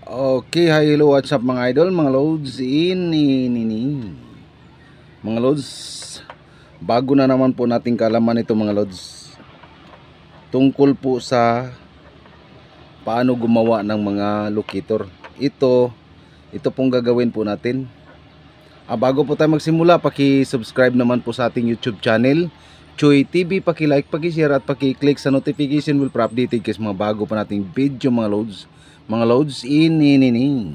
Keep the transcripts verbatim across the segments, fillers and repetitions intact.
Okay, hi, hello, what's up mga idol, mga loads, inini. Mga loads, bago na naman po nating kalaman ito mga loads. Tungkol po sa paano gumawa ng mga locator. Ito, ito pong gagawin po natin. Ah, bago po tayo magsimula, paki-subscribe naman po sa ating YouTube channel, Choy T V, paki-like, paki-share at paki-click sa notification bell para updated kasi mga bago pa nating video mga loads. Mga loads, inini.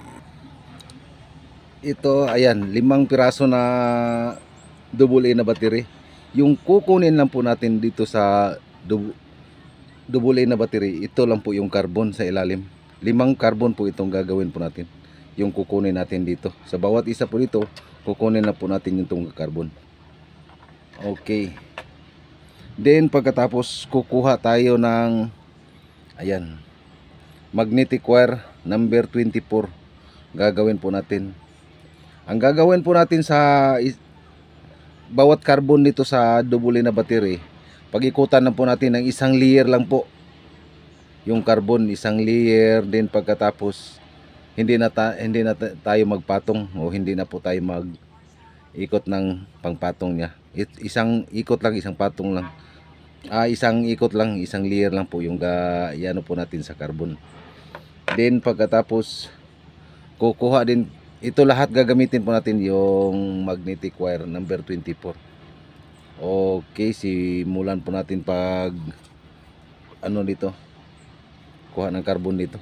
Ito, ayan, limang piraso na double A na battery. Yung kukunin lang po natin dito sa double A na battery, ito lang po yung carbon sa ilalim. Limang carbon po itong gagawin po natin. Yung kukunin natin dito. Sa bawat isa po dito, kukunin na po natin yung itong carbon. Okay. Then pagkatapos kukuha tayo ng ayan, magnetic wire number twenty-four. Gagawin po natin. Ang gagawin po natin sa bawat carbon dito sa double A na battery, pag-ikutan na po natin ng isang layer lang po yung carbon, isang layer. Din pagkatapos hindi na, ta hindi na tayo magpatong o hindi na po tayo mag ikot ng pangpatong niya. It, isang ikot lang, isang patong lang. Ah, isang ikot lang, isang layer lang po yung ga, iano po natin sa carbon. Then pagkatapos kukuha din ito, lahat gagamitin po natin yung magnetic wire number twenty-four. Okay, simulan po natin pag ano dito, kuha ng carbon dito.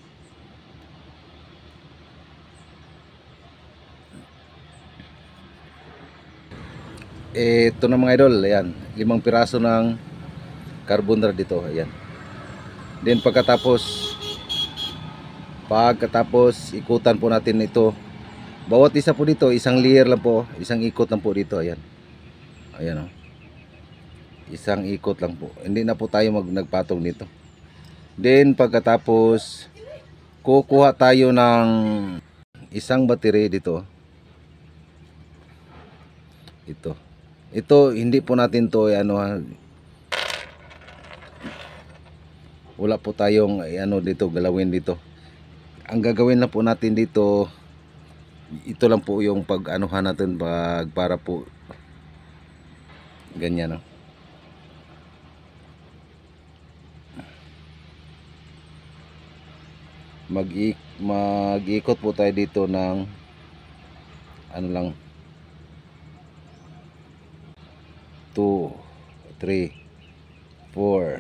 Ito na mga idol, ayan, limang piraso ng carbon rod dito, ayan. Then pagkatapos pagkatapos ikutan po natin ito. Bawat isa po dito, isang layer lang po, isang ikot lang po dito, ayan. Ayan o. Isang ikot lang po. Hindi na po tayo mag nagpatong nito. Then pagkatapos kukuha tayo ng isang battery dito. Ito. Ito hindi po natin to ano, wala po tayong ano dito galawin dito. Ang gagawin lang po natin dito, ito lang po yung pag anuhan natin pag para po ganyan no. mag mag-ikot po tayo dito ng ano lang, two, three, four,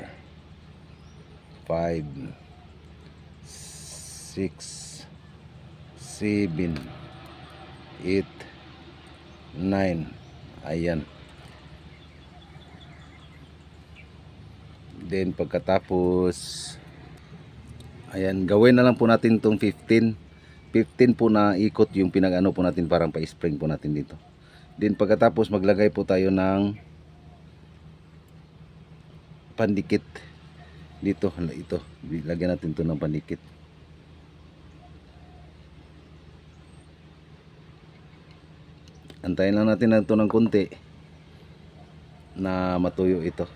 five, six, seven, eight, nine. Ayan. Then pagkatapos ayan, gawin na lang po natin tong fifteen. fifteen po na ikot yung pinag-ano po natin, parang pa-spring po natin dito. Then pagkatapos maglagay po tayo ng pandikit dito. Ito, lagyan natin to ng pandikit. Antayin lang natin na ito ng konti na matuyo ito.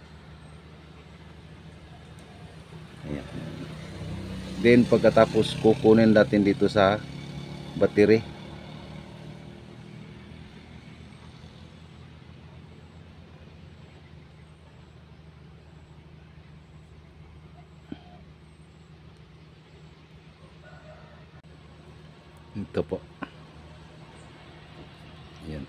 Ayan. Then pagkatapos kukunin natin dito sa battery. Ito po. Ayan.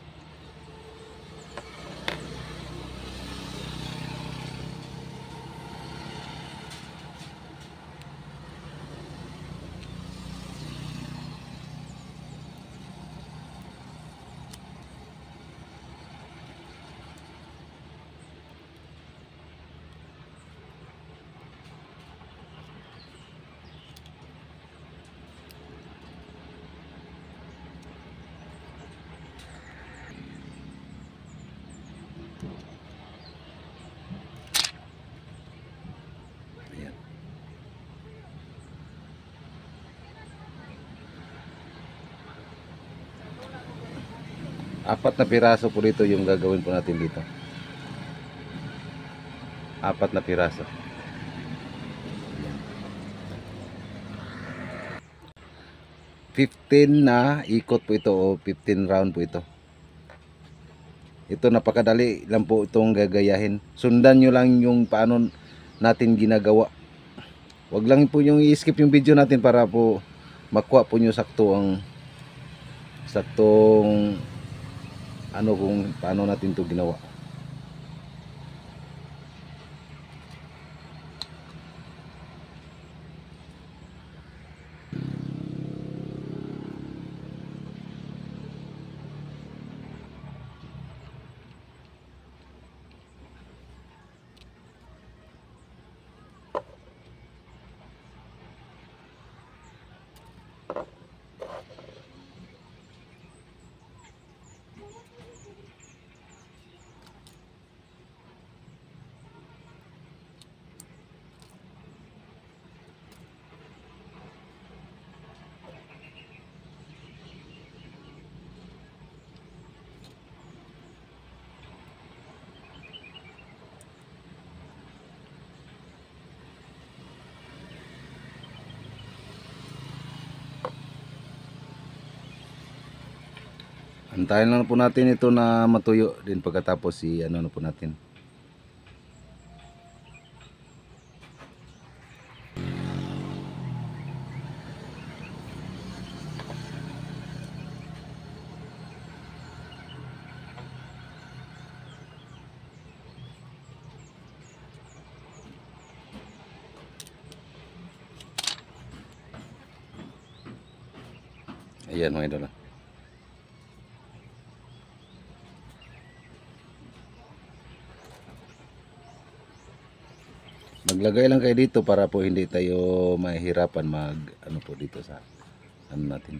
Apat na piraso po dito yung gagawin po natin dito. Apat na piraso. fifteen na ikot po ito o fifteen round po ito. Ito napakadali lang po itong gagayahin. Sundan nyo lang yung paano natin ginagawa. Wag lang po yung i-skip yung video natin para po makuha po nyo sakto ang saktong ano kung paano natin to ginawa. Antayin lang po natin ito na matuyo din pagkatapos si ano na po natin. Ayan mga idol. Maglagay lang kayo dito para po hindi tayo mahihirapan mag ano po dito sa ano natin.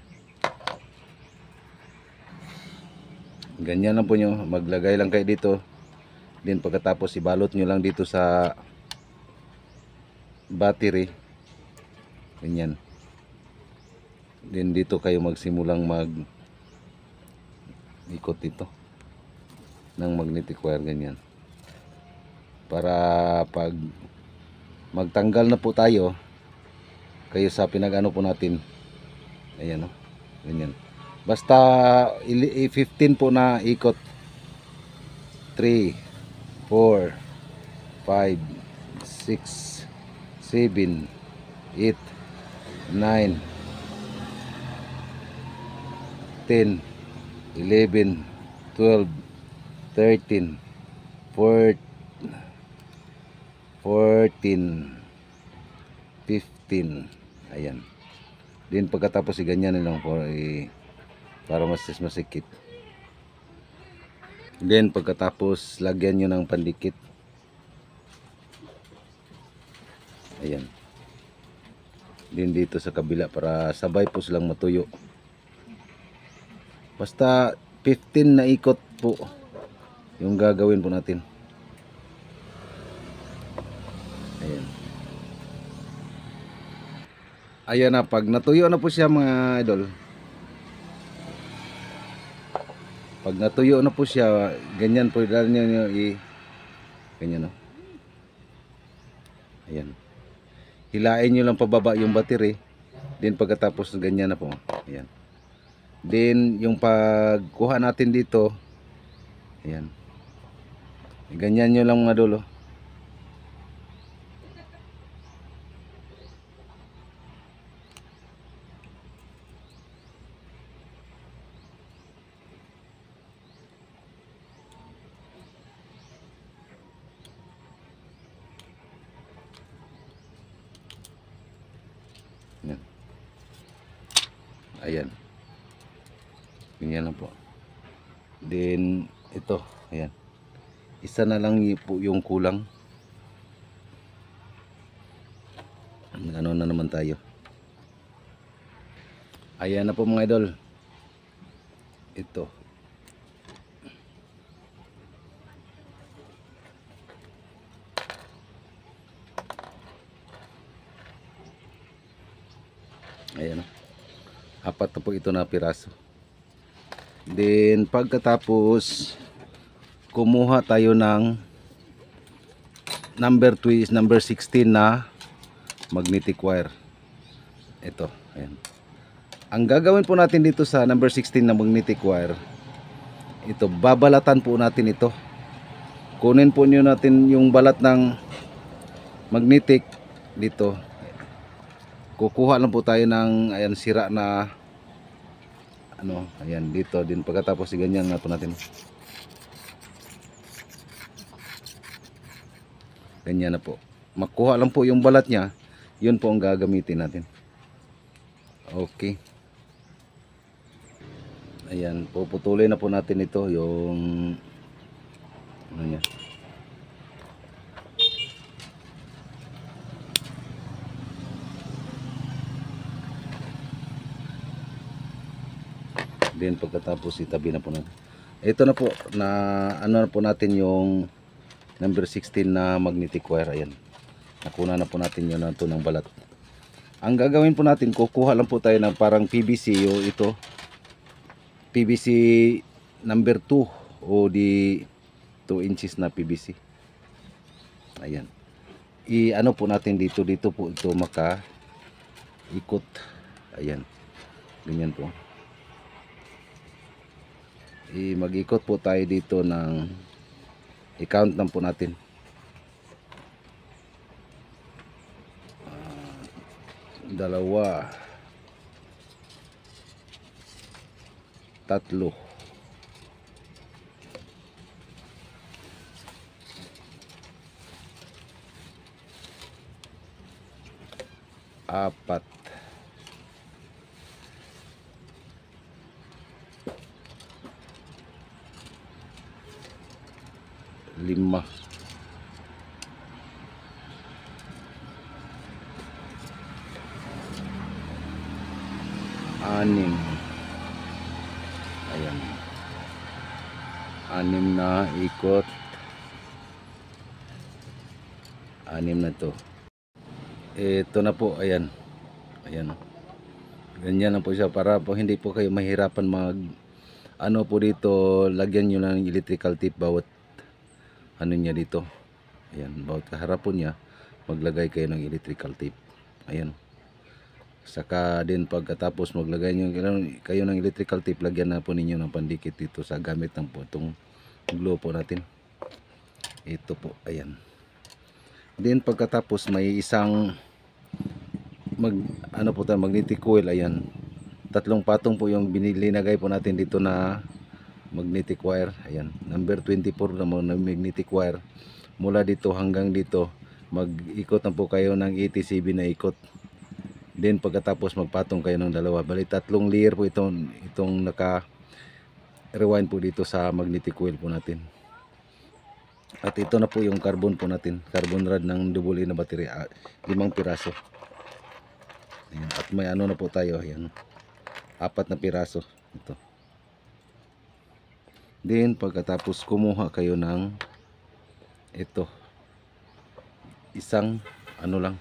Ganyan lang po nyo, maglagay lang kayo dito. Then pagkatapos ibalot nyo lang dito sa battery. Ganyan. Then dito kayo magsimulang mag ikot dito ng magnetic wire ganyan. Para pag magtanggal na po tayo kayo sa pinag-ano po natin. Ayan o. Ganyan. Basta fifteen po na ikot. three, four, five, six, seven, eight, nine, ten, eleven, twelve, thirteen, fourteen, fifteen. Ayan. Din pagkatapos iganyan nilang for eh, para mas masikip. Then pagkatapos lagyan nyo ng pandikit. Ayan. Din dito sa kabila para sabay po silang matuyo. Basta fifteen na ikot po yung gagawin po natin. Ayan. Ayan na, pag natuyo na po siya mga idol. Pag natuyo na po siya, ganyan po dahil nyo i ganyan no. Ayan. Hilain nyo lang pababa yung battery. Then pagkatapos ganyan na po. Ayan. Then yung pagkuha natin dito, ayan. Ganyan nyo lang mga dulo. Ayan. Ayan. Ganyan lang po. Then ito, ayan. Isa na lang po yung kulang. Ano na naman tayo. Ayan na po mga idol. Ito. Ayan na. Apat na po ito na piraso. Then pagkatapos kumuha tayo ng number two is number sixteen na magnetic wire. Ito, ayan. Ang gagawin po natin dito sa number sixteen na magnetic wire, ito, babalatan po natin ito. Kunin po nyo natin yung balat ng magnetic dito. Kukuha lang po tayo ng ayan, sira na ano, ayan, dito din. Pagkatapos ganyan na po natin. Ganyan na po. Makuha lang po yung balat niya. Yun po ang gagamitin natin. Okay. Ayan, puputulin na po natin ito yung ano niya. Then pagkatapos itabi na po natin. Ito na po na ano na po natin yung number sixteen na magnetic wire. Ayan. Nakuna na po natin yun na ito ng balat. Ang gagawin po natin, kukuha lang po tayo ng parang P V C o ito. P V C number two o di two inches na P V C. Ayan. I-ano po natin dito, dito po ito maka ikot. Ayan. Ganyan po. I mag-ikot po tayo dito ng i-count lang po natin. Uh, dalawa. Tatlo. Apat. Lima. Anim. Ayan. Anim na ikot. Anim na to. Ito na po, ayan. Ayan. Ganyan na po siya para po hindi po kayo mahirapan mag ano po dito, lagyan nyo ng electrical tape bawat ano niya dito. Ayan, bawat kaharapon niya maglagay kayo ng electrical tape. Ayan. Saka din pagkatapos maglagay nyo kayo ng electrical tape, lagyan na po ninyo ng pandikit dito sa gamit ng po itong glue po natin. Ito po, ayan. Then pagkatapos may isang mag ano po tayo, magnetic coil. Ayan, tatlong patong po yung binilagay po natin dito na magnetic wire. Ayan, number twenty-four na magnetic wire. Mula dito hanggang dito mag-ikot na po kayo ng eighty-seven na ikot. Then pagkatapos magpatong kayo ng dalawa. Bali tatlong layer po itong itong naka rewind po dito sa magnetic coil po natin. At ito na po yung carbon po natin, carbon rod ng double A na battery, ah, limang piraso. Ayan. At may ano na po tayo, ayan, apat na piraso ito. Then pagkatapos kumuha kayo ng ito, isang ano lang,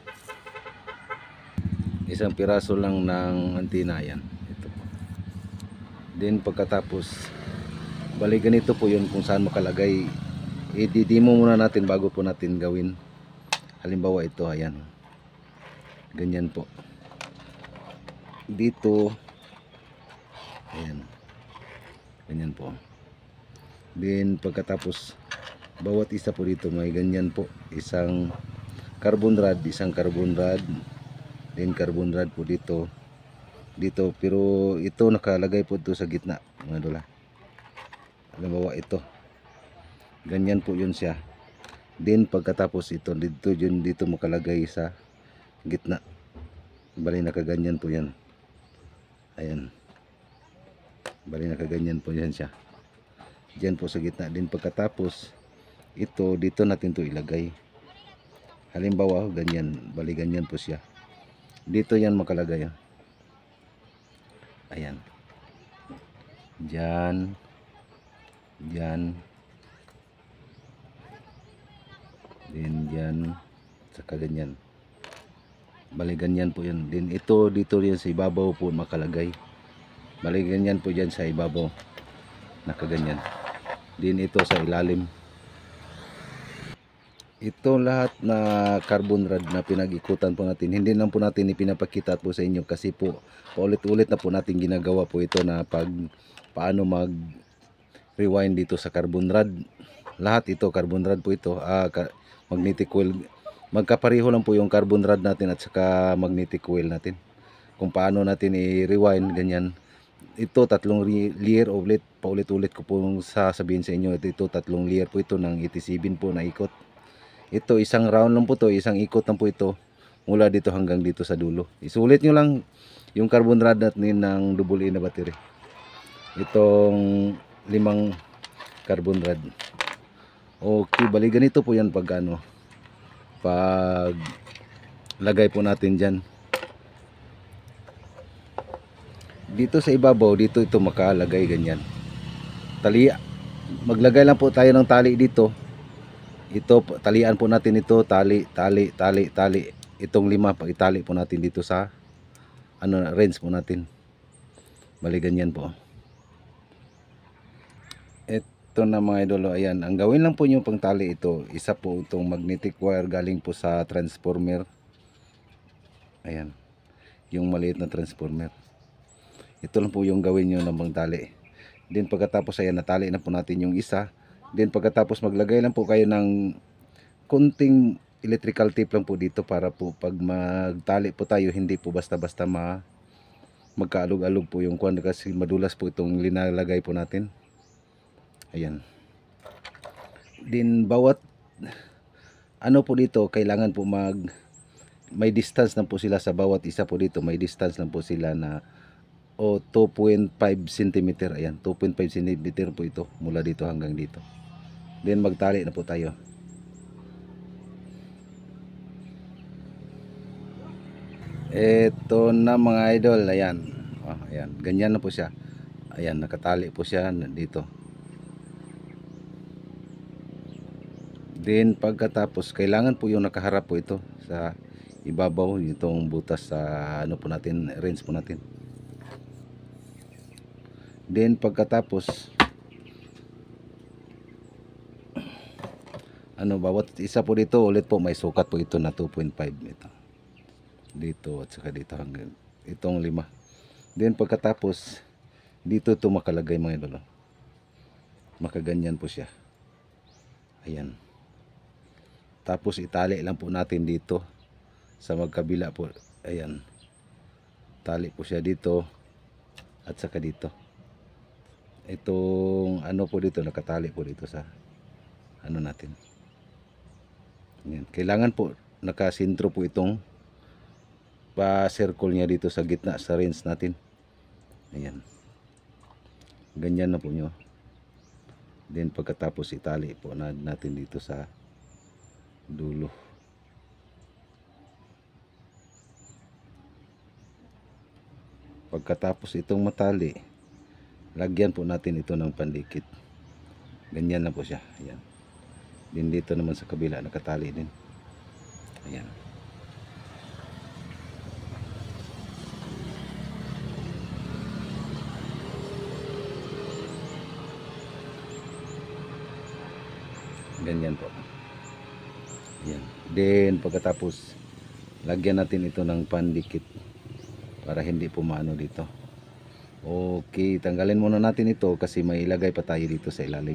isang piraso lang ng antenna. Ayan, ito po. Then pagkatapos bali ganito po yun kung saan makalagay. I-demo muna natin bago po natin gawin. Halimbawa ito, ayan, ganyan po dito, ayan, ganyan po. Then pagkatapos bawat isa po dito may ganyan po, isang carbon rod, isang carbon rod, then carbon rod po dito dito, pero ito nakalagay po ito sa gitna mga dula. Halimbawa ito, ganyan po yun siya. Then pagkatapos ito dito, yun dito makalagay sa gitna. Bali nakaganyan po yan. Ayan, bali nakaganyan po yan siya, dyan po sa gitna. Din pagkatapos ito dito natin to ilagay. Halimbawa ganyan, bali ganyan po siya, dito yan makalagay. Ayan, dyan, dyan, din dyan, saka ganyan. Bali ganyan po yan. Din ito dito yan sa ibabaw po makalagay. Bali ganyan po dyan sa ibabaw, nakaganyan. Din ito sa ilalim. Ito lahat na carbon rod na pinag-ikutan po natin, hindi lang po natin ipinapakita po sa inyo kasi po paulit-ulit na po natin ginagawa po ito na pag paano mag rewind dito sa carbon rod. Lahat ito carbon rod po ito, ah, magnetic coil. Magkapareho lang po yung carbon rod natin at saka magnetic coil natin. Kung paano natin i-rewind ganyan. Ito tatlong layer ulit, paulit-ulit ko po sasabihin sa inyo. Ito, ito tatlong layer po ito ng eighty-seven po na ikot. Ito isang round lang po to, isang ikot lang po ito mula dito hanggang dito sa dulo. Isulit nyo lang yung carbon rod natin ng double A na battery. Itong limang carbon rod. Okay, bali ganito po yan pag ano, pag lagay po natin dyan. Dito sa ibabaw, dito ito makalagay ganyan. Tali, maglagay lang po tayo ng tali dito. Ito, talian po natin ito, tali, tali, tali, tali. Itong lima, pag itali po natin dito sa ano, range po natin. Bali ganyan po. Ito na mga idolo, ayan. Ang gawin lang po nyo pang tali ito, isa po itong magnetic wire galing po sa transformer. Ayan. Yung maliit na transformer. Ito lang po yung gawin nyo ng pang tali. Then pagkatapos ayan, natali na po natin yung isa. Then pagkatapos maglagay lang po kayo ng kunting electrical tape lang po dito para po pag magtali po tayo hindi po basta-basta ma magkaalog-alog po yung kwan kasi madulas po itong linalagay po natin. Ayan. Then bawat ano po dito kailangan po mag may distance lang po sila sa bawat isa po dito. May distance lang po sila na o two point five centimeter. Ayan, two point five centimeter po ito mula dito hanggang dito. Then magtali na po tayo. Ito na mga idol, ayan. Oh, ayan, ganyan na po siya. Ayan, nakatali po siya dito. Then pagkatapos, kailangan po yung nakaharap po ito sa ibabaw, itong butas sa ano po natin, range po natin. Then pagkatapos ano, bawat isa po dito ulit po may sukat po ito na two point five ito. Dito at saka dito hanggang itong lima. Then pagkatapos dito ito makalagay mga idolo. Makaganyan po siya. Ayan. Tapos itali lang po natin dito sa magkabila po. Ayan. Tali po siya dito at saka dito. Itong ano po dito nakatali po dito sa ano natin. Ayan. Kailangan po nakasentro po itong pa-circle niya dito sa gitna sa range natin. Ayan. Ganyan na po nyo. Then pagkatapos itali po na natin dito sa dulo. Pagkatapos itong matali, lagyan po natin ito ng pandikit. Ganyan na po siya. Ayan. Din dito naman sa kabila nakatali din. Ayan. Ganyan po. Ayan. Then pagkatapos lagyan natin ito ng pandikit para hindi po maano dito. Okay, tanggalin muna natin ito kasi may ilagay pa tayo dito sa ilalim.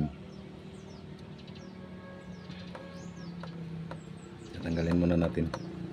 Tanggalin muna natin.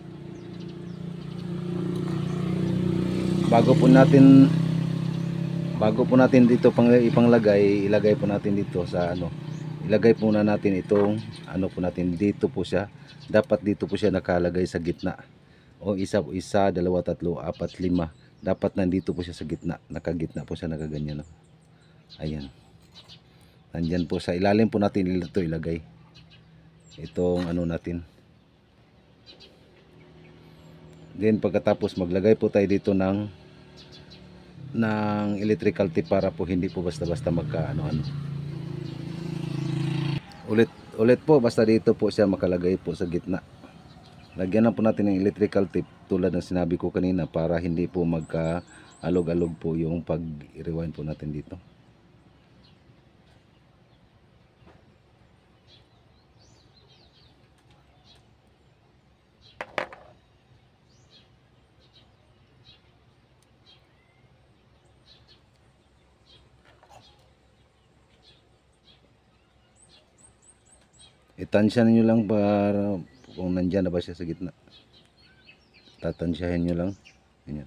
Bago po natin bago po natin dito pang ipanglagay, ilagay po natin dito sa ano. Ilagay po na natin itong ano po natin dito po siya. Dapat dito po siya nakalagay sa gitna. O isa po isa, dalawa, tatlo, apat, lima. Dapat nandito po siya sa gitna. Nakagitna po siya, nakaganyan. No? Ayan. Nandyan po sa ilalim po natin ito ilagay. Itong ano natin. Then pagkatapos maglagay po tayo dito ng ng electrical tape para po hindi po basta-basta magka ano-ano. Ulit ulit po basta dito po siya makalagay po sa gitna. Lagyan na po natin ng electrical tape tulad ng sinabi ko kanina para hindi po magka alog-alog po yung pag-rewind po natin dito. Itansya niyo lang para kung nandyan na ba siya sa gitna. Tatansyahin niyo lang. Ganyan.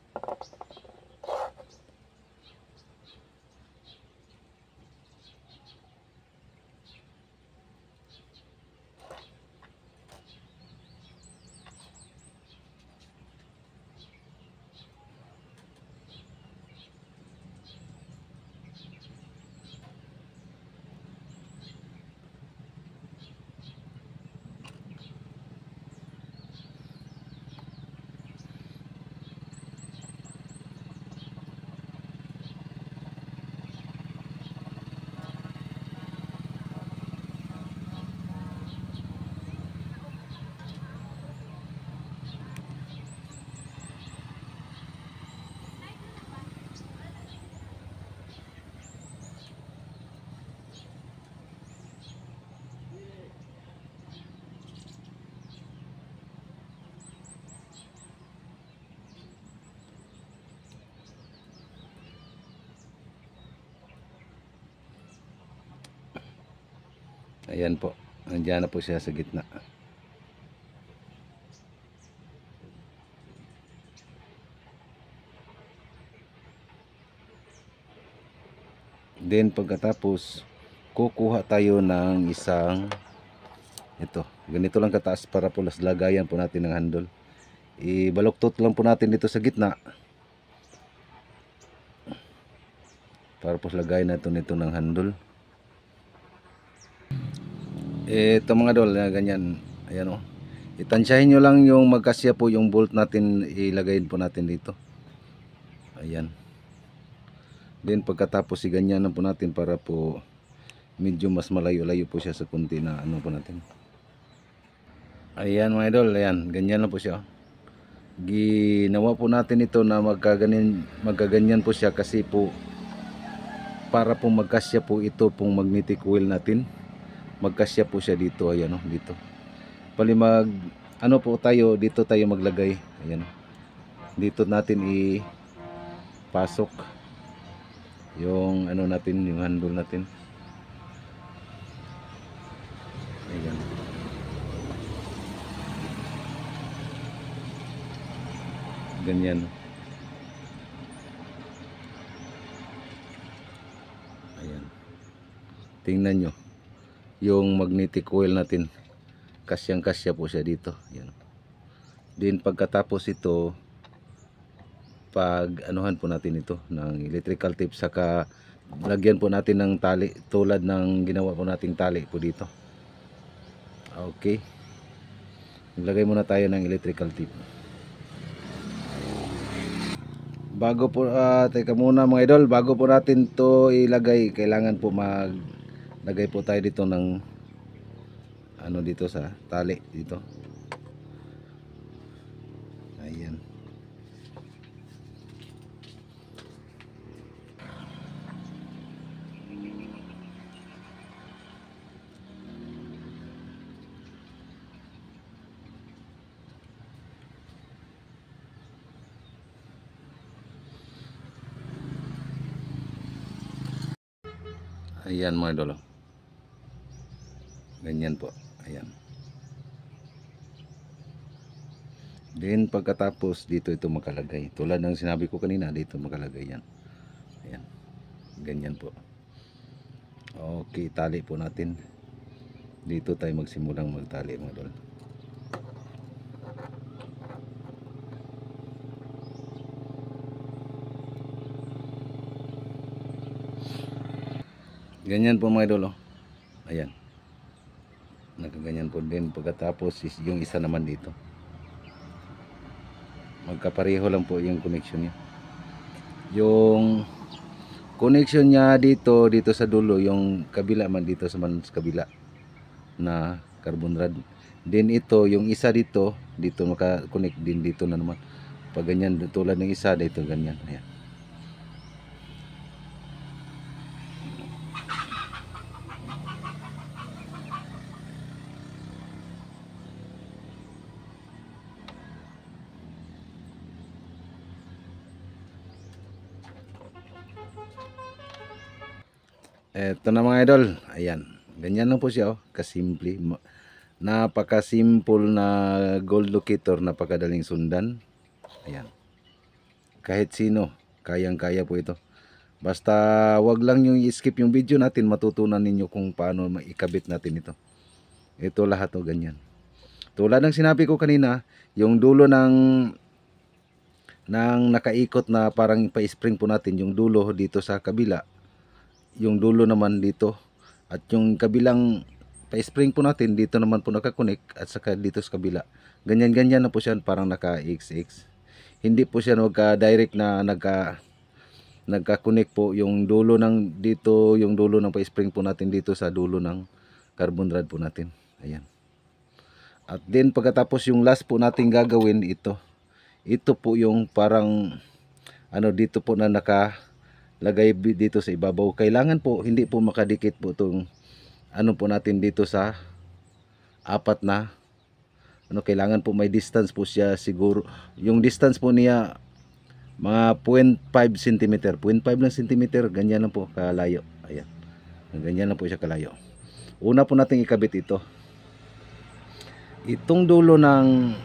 Ayan po. Nandiyan na po siya sa gitna. Then pagkatapos kukuha tayo ng isang ito. Ganito lang kataas para po lagayan po natin ng handle. Ibaluktot lang po natin dito sa gitna. Para po lagayan natin ito ng handle. Ito mga dol, ganyan. Ayan o. Itansyahin nyo lang yung magkasya po yung bolt natin, ilagayin po natin dito. Ayan. Then pagkatapos iganyan na po natin para po medyo mas malayo-layo po siya sa kunti na ano po natin. Ayan mga idol, ayan, ganyan na po siya. Ginawa po natin ito na magkaganyan, magkaganyan po siya kasi po para po magkasya po ito pong magnetic coil natin. Magkasya po siya dito, ayan o, dito. Pali mag ano po tayo, dito tayo maglagay. Ayan. Dito natin ipasok yung ano natin, yung handle natin. Ayan. Ganyan. Ayan. Tingnan nyo yung magnetic coil natin, kasyang kasya po siya dito. Ayan. Then pagkatapos ito, pag anuhan po natin ito ng electrical tape, saka lagyan po natin ng tali tulad ng ginawa po nating tali po dito. Okay, maglagay muna tayo ng electrical tape. Bago po, uh, teka muna mga idol, bago po natin to ilagay, kailangan po maglagay po tayo dito ng ano dito sa tali dito. Ayan. Ayan mga idol. Ganyan po. Ayan. Then pagkatapos dito ito makalagay. Tulad ng sinabi ko kanina, dito makalagay yan. Ayan. Ganyan po. Okay, tali po natin. Dito tayo magsimulang magtali mga idol. Ganyan po mga idol. Ayan. Nakaganyan po din. Pagkatapos yung isa naman dito. Magkapareho lang po yung connection niya. Yung connection niya dito, dito sa dulo, yung kabila man dito sa man sa kabila na carbon rod. Then ito, yung isa dito, dito maka-connect din dito na naman. Pag ganyan, tulad ng isa dito, ganyan. Ayan. Eto na mga idol, ayan, Ganyan lang po siya, oh. Kasimple. Ma- Napaka-simple na gold locator, napakadaling sundan. Ayan. Kahit sino, kayang-kaya po ito. Basta wag lang yung i-skip yung video natin, matutunan ninyo kung paano maikabit natin ito. Ito lahat o ganyan. Tulad ng sinabi ko kanina, yung dulo ng ng nakaikot na parang pa-spring po natin, yung dulo dito sa kabila, yung dulo naman dito, at yung kabilang pa-spring po natin dito naman po nakakonek, at saka dito sa kabila. Ganyan-ganyan na po siya, parang naka-X X. Hindi po siya nagka-direct na nagka nagka-connect po yung dulo ng dito, yung dulo ng pa-spring po natin dito sa dulo ng carbon rod po natin. Ayan. At then pagkatapos yung last po natin gagawin ito. Ito po yung parang ano dito po na nakalagay dito sa ibabaw. Kailangan po hindi po makadikit po itong ano po natin dito sa apat na ano, kailangan po may distance po siya siguro. Yung distance po niya mga zero point five centimeter, zero point five lang centimeter, ganyan lang po kalayo. Ayan. Ganyan lang po siya kalayo. Una po natin ikabit ito. Itong dulo ng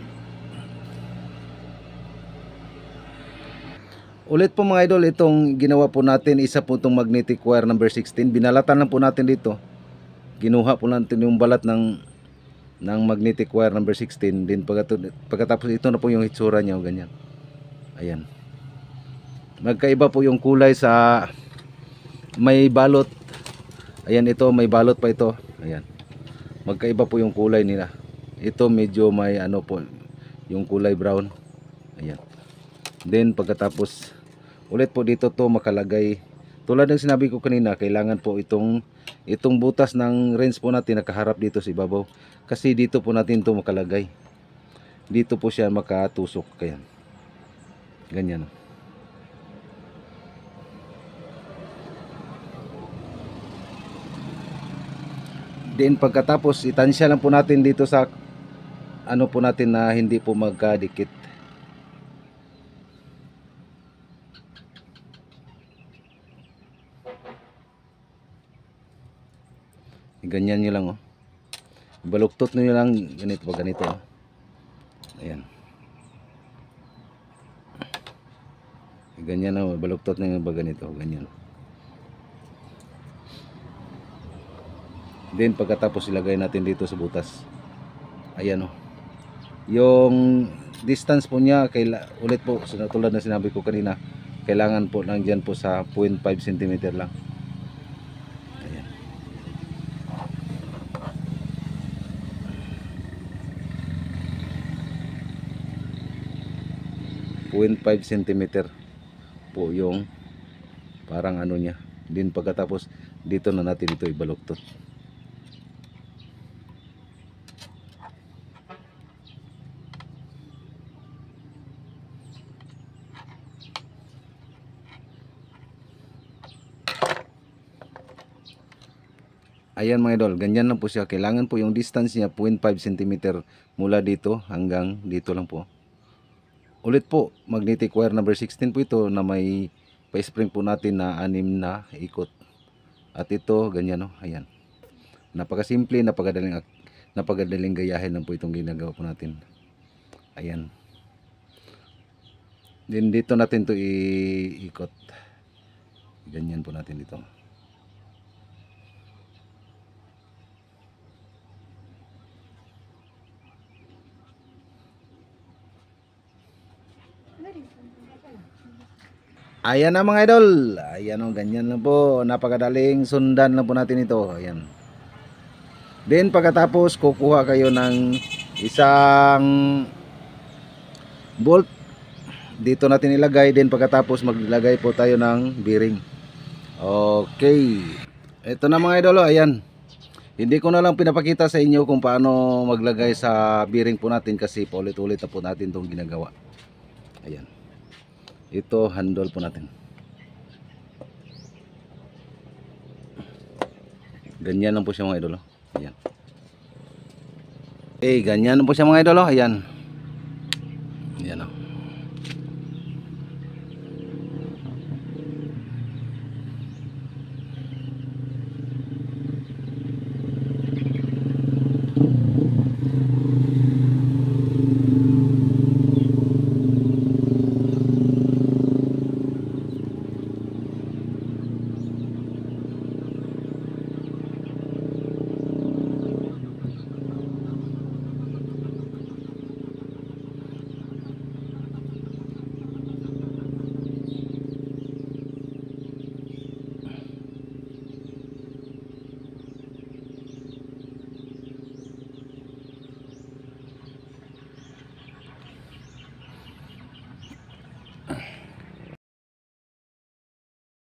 ulit po mga idol, itong ginawa po natin, isa po itong magnetic wire number sixteen. Binalatan lang po natin dito. Ginuha po natin yung balat ng ng magnetic wire number sixteen. Din pagkatapos ito na po yung hitsura niya, ganyan. Ayan. Magkaiba po yung kulay sa may balot. Ayan, ito may balot pa ito. Ayan. Magkaiba po yung kulay nila. Ito medyo may ano po, yung kulay brown. Ayan. Then pagkatapos ulit po dito to makalagay. Tulad ng sinabi ko kanina, kailangan po itong itong butas ng wrench po natin nakaharap dito sa ibabaw. Kasi dito po natin to makalagay. Dito po siya makatusok. Kaya ganyan. Then pagkatapos itansya lang po natin dito sa ano po natin na hindi po magkadikit. Ganyan nyo lang, oh. Baluktot nyo lang ganito pa ganito, oh. Ayan. Ganyan, oh. Baluktot nyo ba ganito, ganyan. Then pagkatapos ilagay natin dito sa butas. Ayan, oh. Yung distance po niya kaila, ulit po tulad na sinabi ko kanina, kailangan po lang dyan po sa zero point five centimeter lang. Ayan. zero point five centimeter po yung parang ano niya. Din pagkatapos dito na natin ito ibaluktot. Ayan mga idol, ganyan lang po siya. Kailangan po yung distance niya zero point five centimeter mula dito hanggang dito lang po. Ulit po, magnetic wire number sixteen po ito na may pa-spring po natin na anim na ikot. At ito, ganyan, no? Ayan. Napakasimple, napakadaling, napakadaling gayahin lang po itong ginagawa po natin. Ayan. Then dito natin to iikot. Ganyan po natin dito. Ayan na mga idol. Ayan o, ganyan lang po. Napakadaling sundan lang po natin ito. Ayan. Then pagkatapos kukuha kayo ng isang bolt. Dito natin ilagay. Then pagkatapos maglagay po tayo ng bearing. Okay. Ito na mga idol. Ayan. Hindi ko na lang pinapakita sa inyo kung paano maglagay sa bearing po natin kasi paulit-ulit na po natin itong ginagawa. Ayan. Ito handle po natin. Ganyan lang po siya mga idolo. Ayan. Okay, ganyan lang po siya mga idolo. Ayan.